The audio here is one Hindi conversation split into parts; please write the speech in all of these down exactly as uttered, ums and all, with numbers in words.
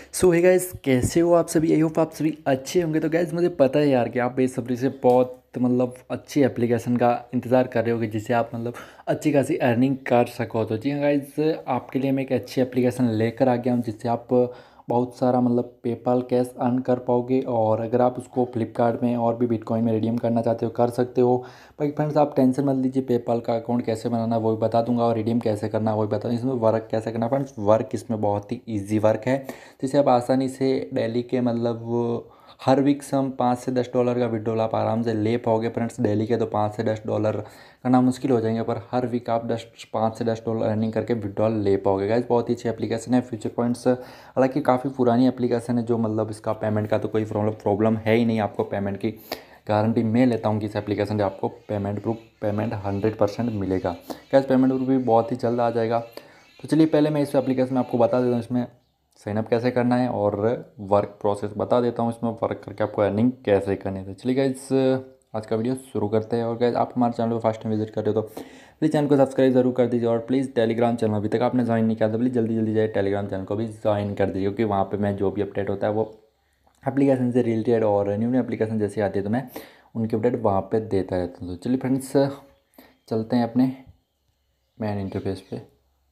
सो है गाइस, कैसे हो आप सभी। आई होप आप सभी अच्छे होंगे। तो गाइस मुझे पता है यार कि आप बेसब्री से बहुत मतलब अच्छी एप्लीकेशन का इंतज़ार कर रहे होगे जिससे आप मतलब अच्छी खासी अर्निंग कर सको। तो जी हाँ गाइस, आपके लिए मैं एक अच्छी एप्लीकेशन लेकर आ गया हूँ जिससे आप बहुत सारा मतलब पेपाल कैश अर्न कर पाओगे। और अगर आप उसको फ्लिपकार्ट में और भी बिटकॉइन में रिडीम करना चाहते हो कर सकते हो। भाई फ्रेंड्स, आप टेंशन मत लीजिए, पेपाल का अकाउंट कैसे बनाना वो भी बता दूंगा और रिडीम कैसे करना वो भी बता दूँगा। इसमें वर्क कैसे करना फ्रेंड्स, वर्क इसमें बहुत ही ईजी वर्क है जिसे आप आसानी से डेली के मतलब हर वीक सम पाँच से दस डॉलर का विड्रॉल आप आराम से ले पाओगे फ्रेंड्स। डेली के तो पाँच से दस डॉलर करना मुश्किल हो जाएंगे, पर हर वीक आप दस पाँच से दस डॉलर अर्निंग करके विड्रॉल ले पाओगे। गाइस बहुत ही अच्छी एप्लीकेशन है फ्यूचर पॉइंट्स। हालांकि काफ़ी पुरानी एप्लीकेशन है जो मतलब इसका पेमेंट का तो कोई प्रॉब्लम प्रॉब्लम है ही नहीं। आपको पेमेंट की गारंटी मैं लेता हूँ कि इस एप्लीकेशन से आपको payment proof payment hundred percent मिलेगा। कैश पेमेंट प्रूफ भी बहुत ही जल्द आ जाएगा। तो चलिए पहले मैं इस एप्लीकेशन में आपको बता देता हूँ इसमें साइनअप कैसे करना है और वर्क प्रोसेस बता देता हूँ इसमें वर्क करके आपको अर्निंग कैसे करनी है। तो चलिए गाइस आज का वीडियो शुरू करते हैं। और गाइस आप हमारे चैनल पर फर्स्ट टाइम विजिट कर रहे हो तो प्लीज़ चैनल को सब्सक्राइब जरूर कर दीजिए। और प्लीज़ टेलीग्राम चैनल अभी तक आपने ज्वाइन नहीं किया तो प्लीज़ जल्दी जल्दी जाए टेलीग्राम चैनल को भी ज्वाइन कर दीजिए, क्योंकि वहाँ पर मैं जो भी अपडेट होता है वो एप्लीकेशन से रिलेटेड और न्यू न्यू एप्लीकेशन जैसी आती है तो मैं उनकी अपडेट वहाँ पर देता रहता हूँ। तो चलिए फ्रेंड्स चलते हैं अपने मेन इंटरफेस पे।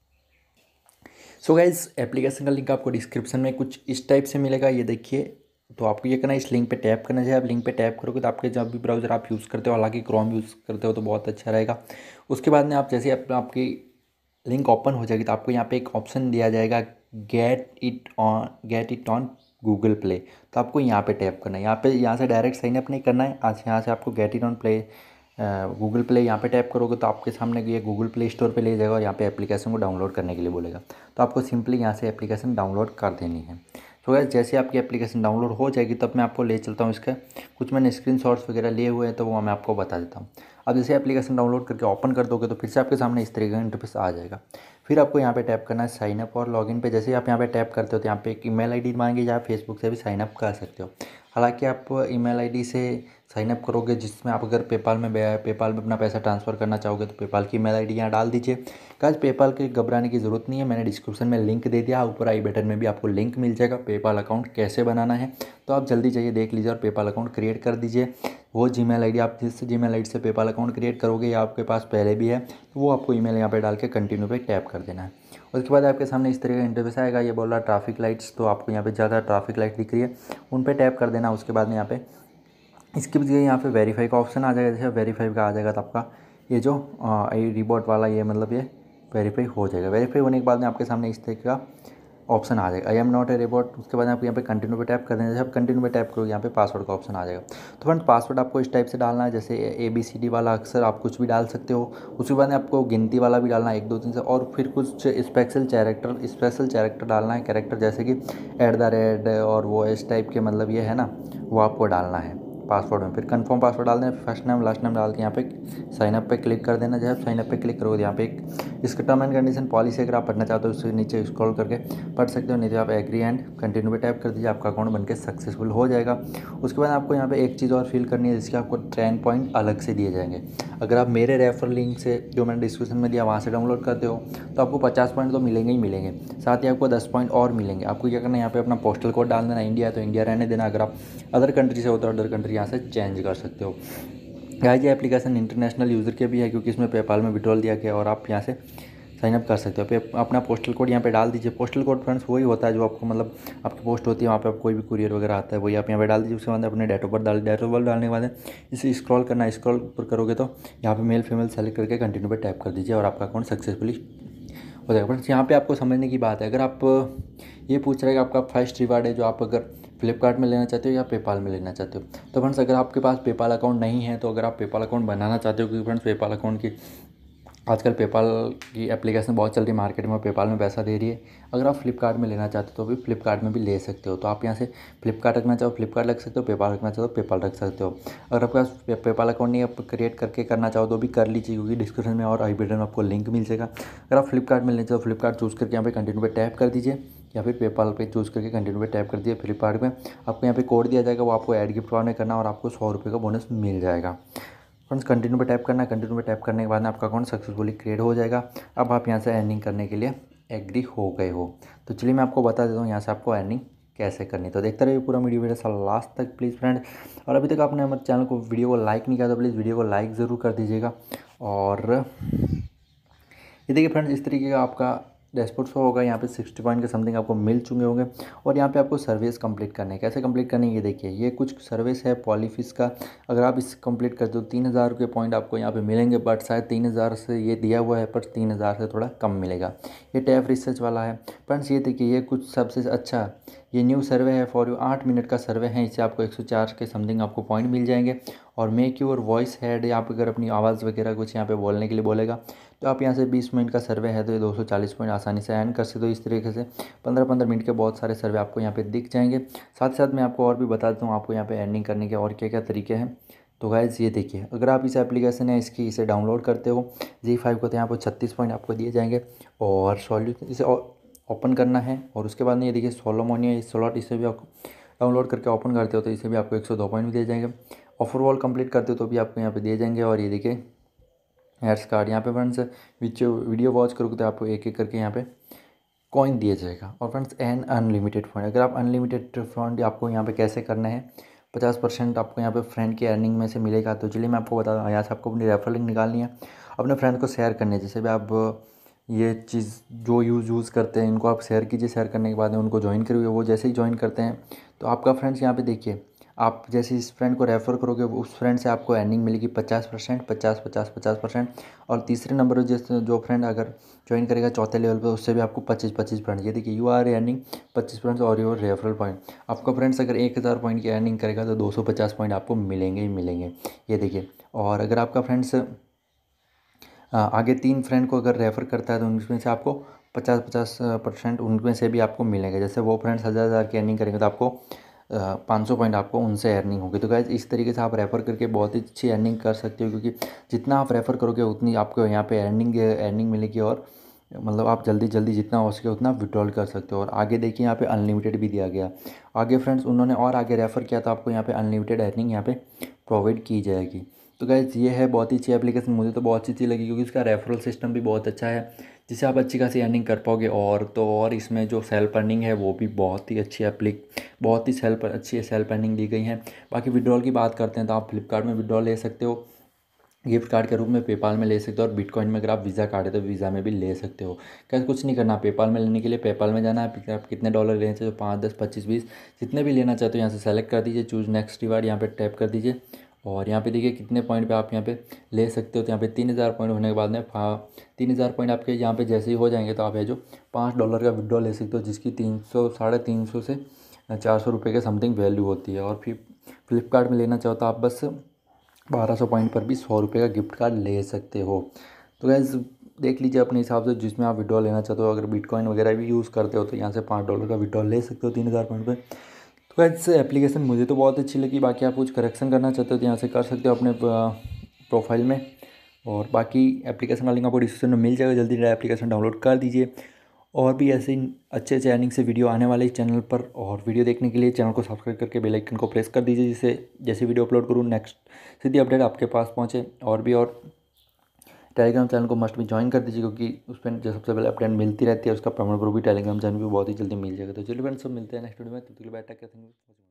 सो गाइज एप्लीकेशन का लिंक आपको डिस्क्रिप्शन में कुछ इस टाइप से मिलेगा, ये देखिए। तो आपको ये करना है, इस लिंक पे टैप करना चाहिए। आप लिंक पे टैप करोगे तो आपके जब भी ब्राउज़र आप यूज़ करते हो, हालांकि क्रोम यूज़ करते हो तो बहुत अच्छा रहेगा। उसके बाद में आप जैसे आप, आपकी लिंक ओपन हो जाएगी तो आपको यहाँ पे एक ऑप्शन दिया जाएगा get it on get it on Google Play. तो आपको यहाँ पे टैप करना है। यहाँ पे यहाँ से डायरेक्ट साइन अप नहीं करना है। आज यहाँ से आपको get it on play Google play यहाँ पे टैप करोगे तो आपके सामने ये गूगल प्ले स्टोर पे ले जाएगा और यहाँ पे एप्लीकेशन को डाउनलोड करने के लिए बोलेगा। तो आपको सिंपली यहाँ से एप्लीकेशन डाउनलोड कर देनी है। तो गाइस जैसे आपकी एप्लीकेशन डाउनलोड हो जाएगी तब मैं आपको ले चलता हूँ इसका कुछ मैंने स्क्रीनशॉट्स वगैरह लिए हुए हैं तो वो मैं आपको बता देता हूँ। अब जैसे एप्लीकेशन डाउनलोड करके ओपन कर दोगे तो फिर से आपके सामने इस तरीके का इंटरफेस आ जाएगा। फिर आपको यहाँ पे टैप करना है साइन अप और लॉगिन पे। जैसे आप यहाँ पे टैप करते हो तो यहाँ पे एक ईमेल आईडी मांगे या फेसबुक से भी साइन अप कर सकते हो। हालांकि आप ईमेल आईडी से साइन अप करोगे जिसमें आप अगर पेपाल में पेपाल में अपना पैसा ट्रांसफ़र करना चाहोगे तो पेपाल की ईमेल आईडी यहाँ डाल दीजिए। गाइस पेपाल के घबराने की ज़रूरत नहीं है, मैंने डिस्क्रिप्शन में लिंक दे दिया, ऊपर आई बटन में भी आपको लिंक मिल जाएगा पेपाल अकाउंट कैसे बनाना है। तो आप जल्दी जाइए देख लीजिए और पेपाल अकाउंट क्रिएट कर दीजिए। वो जी मेल आई डी आप जिस जी मेल आई डी से पेपाल अकाउंट क्रिएट करोगे या आपके पास पहले भी है तो वो आपको ईमेल यहाँ पे डाल के कंटिन्यू पे टैप कर देना है। उसके बाद आपके सामने इस तरह का इंटरफेस आएगा। ये बोल रहा है ट्रैफिक लाइट्स, तो आपको यहाँ पे ज़्यादा ट्रैफिक लाइट दिख रही है उन पे टैप कर देना। उसके बाद में यहाँ पे इसके बाद यहाँ पे वेरीफाई का ऑप्शन आ जाएगा। जैसे वेरीफाई का आ जाएगा तो आपका ये जो रिबॉट वाला ये मतलब ये वेरीफाई हो जाएगा। वेरीफाई होने के बाद में आपके सामने इस तरीके का ऑप्शन आ जाएगा, I am not a robot. उसके बाद आप यहाँ पे कंटिन्यू पे टैप कर देंगे। जैसे आप कंटिन्यू पे टैप करोगे यहाँ पे पासवर्ड का ऑप्शन आ जाएगा। तो फ्रेंड्स पासवर्ड आपको इस टाइप से डालना है, जैसे ए बी सी डी वाला अक्सर आप कुछ भी डाल सकते हो। उसके बाद आपको गिनती वाला भी डालना है एक दो तीन से, और फिर कुछ स्पेशल कैरेक्टर स्पेशल कैरेक्टर डालना है। कैरेक्टर जैसे कि एट द रेट और वो इस टाइप के मतलब ये है ना, वो आपको डालना है पासवर्ड में। फिर कंफर्म पासवर्ड डाल देना, फर्स्ट नेम लास्ट नेम डाल के यहाँ पे साइन अप पे क्लिक कर देना। जब साइन अप पे क्लिक करोगे यहाँ पे एक इसका टर्म एंड कंडीशन पॉलिसी अगर आप पढ़ना चाहते हो उससे नीचे स्क्रॉल करके पढ़ सकते हो, नहीं तो आप एग्री एंड कंटिन्यू पे टैप कर दीजिए, आपका अकाउंट बनके सक्सेसफुल हो जाएगा। उसके बाद आपको यहाँ पे एक चीज़ और फिल करनी है जिसके आपको टेन पॉइंट अलग से दिए जाएंगे। अगर आप मेरे रेफर लिंक से जो मैंने डिस्क्रिप्शन में दिया वहाँ से डाउनलोड करते हो तो आपको पचास पॉइंट तो मिलेंगे ही मिलेंगे, साथ ही आपको दस पॉइंट और मिलेंगे। आपको क्या करना है, यहाँ पे अपना पोस्टल कोड डाल देना, इंडिया है तो इंडिया रहने देना। अगर आप अदर कंट्री से हो तो अदर कंट्री यहाँ से चेंज कर सकते हो। गाइस ये एप्लीकेशन इंटरनेशनल यूज़र के भी है क्योंकि इसमें पेपाल में विड्रॉल दिया गया और आप यहाँ से साइन अप कर सकते हो। पे अपना पोस्टल कोड यहाँ पे डाल दीजिए। पोस्टल कोड फ्रेंड्स वही होता है जो आपको मतलब आपकी पोस्ट होती है वहाँ पे आप कोई भी कुरियर वगैरह आता है वही आप यहाँ पे डाल दीजिए। उसके बाद अपने डेट ऑफ बर्थ डाल डेट ऑफ बर्थ डालने के बाद इसे स्क्रॉल करना, स्क्रॉल ऊपर करोगे तो यहाँ पे मेल फीमेल सेलेक्ट करके कंटिन्यू पे टैप कर दीजिए और आपका अकाउंट सक्सेसफुली हो जाएगा। फ्रेंड्स यहाँ पे आपको समझने की बात है, अगर आप ये पूछ रहे हैं कि आपका फर्स्ट रिवार्ड है जो आप अगर फ्लिपकार्ट में लेना चाहते हो या पेपाल में लेना चाहते हो, तो फ्रेंड्स अगर आपके पास पेपाल अकाउंट नहीं है तो अगर आप पेपाल अकाउंट बनाना चाहते हो, क्योंकि फ्रेंड्स पेपाल अकाउंट की आजकल पेपाल की एप्लीकेशन बहुत चल रही है मार्केट में, पेपाल में पैसा दे रही है। अगर आप फ्लिपकार्ट में लेना चाहते हो तो भी फ्लिपकार्ट में भी ले सकते हो। तो आप यहाँ से फ्लिपकार्ट रखना चाहो फ्लिपकार्ट रख सकते हो, पेपाल रखना चाहो पेपाल रख सकते हो। अगर आपके पास पेपाल अकाउंट नहीं आप क्रिएट करके करना चाहो तो भी कर लीजिए, क्योंकि डिस्क्रिप्शन में और आई बटन में आपको लिंक मिल जाएगा। अगर आप फ्लिपकार्ट में लेना चाहो फ्लिपकार्ट चूज़ करके यहाँ पे कंटिन्यू पे टैप कर दीजिए या फिर पेपाल पे चूज़ करके कंटिन्यू पे टैप कर दिए। फ्लिपकार्ट में आपको यहाँ पे कोड दिया जाएगा, वो आपको ऐड गिफ्ट वाले करना और आपको सौ रुपये का बोनस मिल जाएगा। फ्रेंड्स कंटिन्यू पे टैप करना है, कंटिन्यू पे टैप करने के बाद आपका अकाउंट सक्सेसफुली क्रिएट हो जाएगा। अब आप यहाँ से अर्निंग करने के लिए एग्री हो गए हो। तो चलिए मैं आपको बता देता हूँ यहाँ से आपको अर्निंग कैसे करनी। तो देखते रहिए पूरा वीडियो मेरे साथ लास्ट तक प्लीज़ फ्रेंड। और अभी तक आपने हमारे चैनल को वीडियो को लाइक नहीं किया तो प्लीज़ वीडियो को लाइक ज़रूर कर दीजिएगा। और ये देखिए फ्रेंड्स, इस तरीके का आपका डैशबोर्ड शो होगा। यहाँ पे सिक्सटी पॉइंट के समथिंग आपको मिल चुके होंगे। और यहाँ पे आपको सर्विस कंप्लीट करने हैं। कैसे कंप्लीट करनी है ये देखिए, ये कुछ सर्विस है पॉलीफिश का। अगर आप इस कंप्लीट करते हो तीन हज़ार के पॉइंट आपको यहाँ पे मिलेंगे, बट शायद तीन हज़ार से ये दिया हुआ है, पर तीन हज़ार से थोड़ा कम मिलेगा। ये टैप रिसर्च वाला है फ्रेंड्स। ये देखिए, ये कुछ सबसे अच्छा ये न्यू सर्वे है फॉर यू, आठ मिनट का सर्वे है। इससे आपको एक सौ चार के समथिंग आपको पॉइंट मिल जाएंगे। और मेक योर वॉइस हेड, यहाँ पे अगर अपनी आवाज़ वगैरह कुछ यहाँ पे बोलने के लिए बोलेगा तो आप यहाँ से बीस मिनट का सर्वे है तो ये दो सौ चालीस पॉइंट आसानी से अर्न कर सकते हो। इस तरीके से पंद्रह पंद्रह मिनट के बहुत सारे सर्वे आपको यहाँ पे दिख जाएंगे। साथ ही साथ मैं आपको और भी बता देता हूँ आपको यहाँ पे अर्निंग करने के और क्या क्या तरीके हैं। तो गाइज़ ये देखिए, अगर आप इस एप्लीकेशन है इसकी इसे डाउनलोड करते हो जी फाइव को, तो यहाँ पर छत्तीस पॉइंट आपको दिए जाएंगे। और सॉल्यूशन इसे ओपन करना है और उसके बाद में ये देखिए सोलोमोनिया स्लॉट, इसे भी आपको डाउनलोड करके ओपन करते हो तो इसे भी आपको एक सौ दो पॉइंट भी दिए जाएंगे। ऑफर वॉल कंप्लीट करते हो तो भी आपको यहाँ पे दिए जाएंगे। और ये देखिए एड्स कार्ड, यहाँ पे फ्रेंड्स वीडियो वीडियो वॉच करोगे तो आपको एक एक करके यहाँ पे कॉइन दिया जाएगा। और फ्रेंड्स एन अनलिमिटेड फंड, अगर आप अनलिमिटेड फंड आपको यहाँ पे कैसे करना है, पचास परसेंट आपको यहाँ पे फ्रेंड की अर्निंग में से मिलेगा। तो चलिए मैं आपको बता दूँ, यहाँ से आपको अपनी रेफरल लिंक निकालनी है, अपने फ्रेंड को शेयर करनी है। जैसे भी आप ये चीज़ जो यूज़ यूज़ करते हैं इनको आप शेयर कीजिए। शेयर करने के बाद में उनको ज्वाइन करिए। वो जैसे ही ज्वाइन करते हैं तो आपका फ्रेंड्स यहाँ पे देखिए, आप जैसे इस फ्रेंड को रेफ़र करोगे उस फ्रेंड से आपको अर्निंग मिलेगी पचास परसेंट, पचास पचास पचास परसेंट। और तीसरे नंबर जैसे जो फ्रेंड अगर ज्वाइन करेगा चौथे लेवल पे, उससे भी आपको पच्चीस पच्चीस परसेंट। ये देखिए, यू आर अर्निंग पच्चीस परसेंट और योर रेफरल पॉइंट। आपका फ्रेंड्स अगर एक हज़ार पॉइंट की अर्निंग करेगा तो दो सौ पचास पॉइंट आपको मिलेंगे ही मिलेंगे। ये देखिए, और अगर आपका फ्रेंड्स आगे तीन फ्रेंड को अगर रेफ़र करता है तो उनमें से आपको पचास पचास परसेंट उनमें से भी आपको मिलेगा। जैसे वो फ्रेंड्स हज़ार हज़ार की अर्निंग करेंगे तो आपको पाँच सौ पॉइंट आपको उनसे अर्निंग होगी। तो गाइस इस तरीके से आप रेफ़र करके बहुत ही अच्छी अर्निंग कर सकते हो, क्योंकि जितना आप रेफ़र करोगे उतनी आपको यहाँ पे अर्निंग अर्निंग मिलेगी। और मतलब आप जल्दी जल्दी जितना हो सके उतना विड्रॉल कर सकते हो। और आगे देखिए यहाँ पे अनलिमिटेड भी दिया गया। आगे फ्रेंड्स उन्होंने और आगे रेफ़र किया तो आपको यहाँ पे अनलिमिटेड अर्निंग यहाँ पे प्रोवाइड की जाएगी। तो गाइस ये है बहुत ही अच्छी एप्लीकेशन, मुझे तो बहुत अच्छी लगी क्योंकि इसका रेफरल सिस्टम भी बहुत अच्छा है जिससे आप अच्छी खासी अर्निंग कर पाओगे। और तो और इसमें जो सेल्फ अर्निंग है वो भी बहुत ही अच्छी एप्लिक बहुत ही सेल्फ अच्छी सेल्फ अर्निंग दी गई है। बाकी विड्रॉल की बात करते हैं तो आप फ्लिपकार्ट में विड्रॉल ले सकते हो, गिफ्ट कार्ड के रूप में पेपाल में ले सकते हो, और बिटकॉइन में अगर आप वीज़ा कार्ड है तो वीज़ा में भी ले सकते हो। क्या कुछ नहीं करना, पेपाल में लेने के लिए पेपाल में जाना है। आप कितने डॉलर लेना चाहते हो, पाँच दस पच्चीस बीस जितने भी लेना चाहते हो यहाँ से सेलेक्ट कर दीजिए, चूज़ नेक्स्ट रिवार्ड यहाँ पे टैप कर दीजिए। और यहाँ पे देखिए कितने पॉइंट पे आप यहाँ पे ले सकते हो। तो यहाँ पे तीन हज़ार पॉइंट होने के बाद में तीन हज़ार पॉइंट आपके यहाँ पे जैसे ही हो जाएंगे तो आप ये जो पाँच डॉलर का विड्रॉ ले सकते हो, जिसकी तीन सौ साढ़े तीन सौ से चार सौ रुपये के समथिंग वैल्यू होती है। और फिर फ्लिपकार्ट में लेना चाहो तो आप बस बारह सौ पॉइंट पर भी सौ रुपये का गिफ्ट कार्ड ले सकते हो। तो गैस देख लीजिए अपने हिसाब से जिसमें आप विड्रॉ लेना चाहते हो। अगर बिटकॉइन वगैरह भी यूज़ करते हो तो यहाँ से पाँच डॉलर का विड्रॉ ले सकते हो तीन हज़ार पॉइंट पे। तो गैस एप्लीकेशन मुझे तो बहुत अच्छी लगी। बाकी आप कुछ करेक्शन करना चाहते हो तो यहाँ से कर सकते हो अपने प्रोफाइल में। और बाकी एप्लीकेशन का लिंक आपको डिस्क्रिप्शन में मिल जाएगा, जल्दी एप्लीकेशन डाउनलोड कर दीजिए। और भी ऐसे ही अच्छे अच्छे अर्निंग से वीडियो आने वाले इस चैनल पर। और वीडियो देखने के लिए चैनल को सब्सक्राइब करके बेल आइकन को प्रेस कर दीजिए, जिससे जैसे वीडियो अपलोड करूँ नेक्स्ट सीधी अपडेट आपके पास पहुँचे। और भी और टेलीग्राम चैनल को मस्ट भी ज्वाइन कर दीजिए, क्योंकि उस पर जो सबसे पहले अपडेट मिलती रहती है। उसका प्रमाण प्रूफ भी टेलीग्राम चैनल पर बहुत ही जल्दी मिल जाएगा। तो चलिए फ्रेंड्स, सब मिलते हैं नेक्स्ट वीडियो में। तब तक के लिए बाय टेक केयर।